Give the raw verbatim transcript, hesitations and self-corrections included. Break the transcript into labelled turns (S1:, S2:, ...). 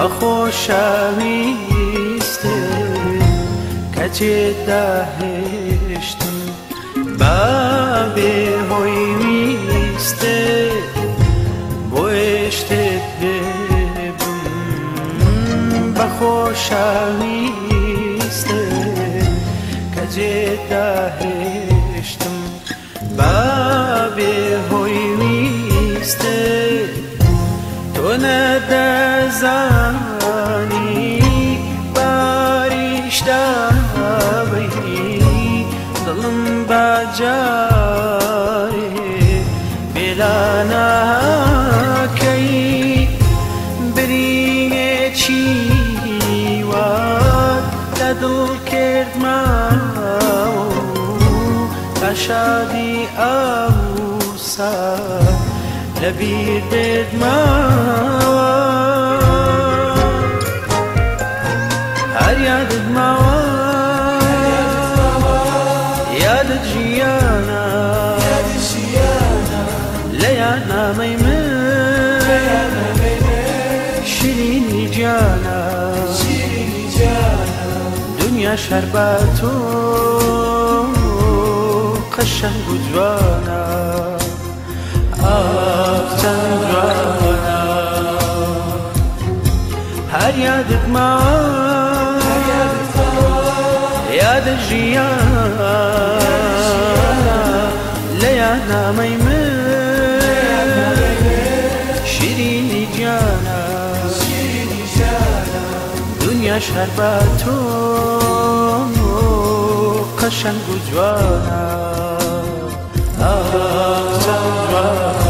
S1: بخۆشەویستێ کە جێداهێشتم بە بێهۆی ویستێ بۆیە شتێک بێبم بەخۆشەویستێ کە جێداهێشتم بە بێهۆی ویستێ تۆ نەدەزانی باریشتاوی دڵم بەجارێ بێلا ناکەی برینێکی وات لە دڵ کردماوە تا شادی ئەوسا لەبیر بێدماوە هەر یادت ماوە یادت ژیانە لە یادنامەی من شیرینی گیانە دنیاش هەر بە تۆ قەشەنگ و جوانە چەند جوانە هەر یادت ماوە یادت ژیانە لە یادنامەی من شیرینی گیانە دنیاش هەر بە تۆ قەشەنگ و جوانە چەند جوانە